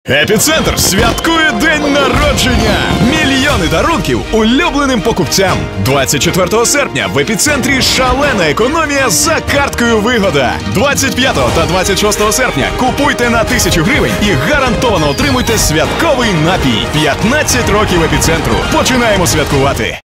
Епіцентр святкує день народження! Мільйони дарунків улюбленим покупцям! 24 серпня в Епіцентрі шалена економія за карткою Вигода! 25 та 26 серпня купуйте на 1000 гривень і гарантовано отримуйте святковий напій! 15 років Епіцентру! Починаємо святкувати!